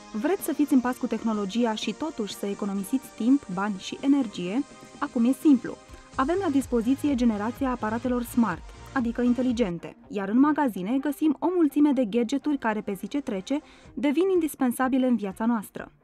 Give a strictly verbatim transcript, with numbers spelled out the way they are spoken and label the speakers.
Speaker 1: Vreți să fiți în pas cu tehnologia și totuși să economisiți timp, bani și energie? Acum e simplu. Avem la dispoziție generația aparatelor smart, adică inteligente, iar în magazine găsim o mulțime de gadgeturi care pe zi ce trece devin indispensabile în viața noastră.